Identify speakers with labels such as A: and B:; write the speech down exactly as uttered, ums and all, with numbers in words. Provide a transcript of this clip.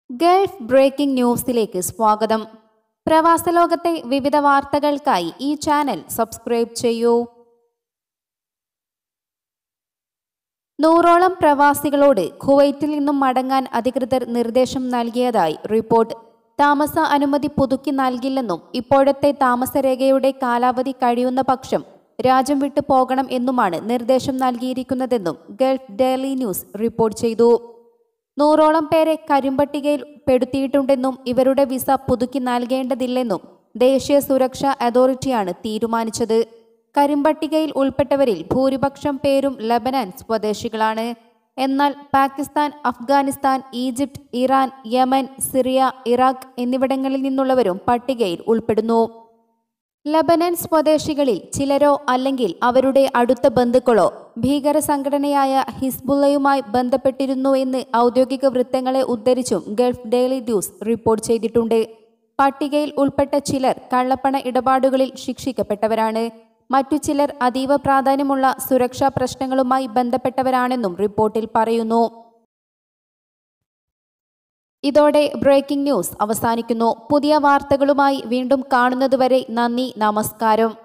A: Gulf breaking ന്യൂസിലേക്ക് സ്വാഗതം. പ്രവാസലോകത്തെ വിവിധ വാർത്തകൾക്കായി ഈ ചാനൽ സബ്സ്ക്രൈബ് ചെയ്യൂ. നൂറോളം പ്രവാസികളോട് കുവൈറ്റിൽ നിന്നും മടങ്ങാൻ അധികൃതർ നിർദ്ദേശം നൽകിയതായി റിപ്പോർട്ട്. താമസ അനുമതി പുതുക്കി നൽകില്ലെന്നും ഇപ്പോഴത്തെ താമസരേഖയുടെ കാലാവധി കഴിയുന്ന പക്ഷം രാജ്യം വിട്ടു പോകണം എന്നുമാണ് നിർദ്ദേശം നൽകിയിരിക്കുന്നതെന്നും ഗൾഫ് ഡെയിലി ന്യൂസ് റിപ്പോർട്ട് ചെയ്തു. നൂറോളം പേരെ കരിമ്പട്ടികയിൽ പെടുത്തിയിട്ടുണ്ടെന്നും ഇവരുടെ വിസ പുതുക്കി നൽകേണ്ടതില്ലെന്നും ദേശീയ സുരക്ഷാ അതോറിറ്റിയാണ് തീരുമാനിച്ചത്. കരിമ്പട്ടികയിൽ ഉൾപ്പെട്ടവരിൽ ഭൂരിപക്ഷം പേരും ലബനാൻ സ്വദേശികളാണ്. എന്നാൽ Pakistan, Afghanistan, Egypt, Iran, Yemen, Syria, Iraq എന്നിവിടങ്ങളിൽ നിന്നുള്ളവരും പട്ടികയിൽ ഉൾപ്പെടുന്നു. ലബനൻ സ്വദേശികളിൽ ചിലരോ അല്ലെങ്കിൽ അവരുടെ അടുത്ത ബന്ധുക്കളോ ഭീകര സംഘടനയായ ഹിസ്ബുള്ളയുമായി ബന്ധപ്പെട്ടിരുന്നു എന്ന് ഔദ്യോഗിക വൃത്തങ്ങളെ ഉദ്ധരിച്ചും ഗൾഫ് ഡെയിലി ന്യൂസ് റിപ്പോർട്ട് ചെയ്തിട്ടുണ്ട്. പട്ടികയിൽ ഉൾപ്പെട്ട ചിലർ കള്ളപ്പണ ഇടപാടുകളിൽ ശിക്ഷിക്കപ്പെട്ടവരാണ്. മറ്റു ചിലർ അതീവ പ്രാധാന്യമുള്ള സുരക്ഷാ പ്രശ്നങ്ങളുമായി ബന്ധപ്പെട്ടവരാണെന്നും റിപ്പോർട്ടിൽ പറയുന്നു. ഇതോടെ ബ്രേക്കിംഗ് ന്യൂസ് അവസാനിക്കുന്നു. പുതിയ വാർത്തകളുമായി വീണ്ടും കാണുന്നതുവരെ നന്ദി, നമസ്കാരം.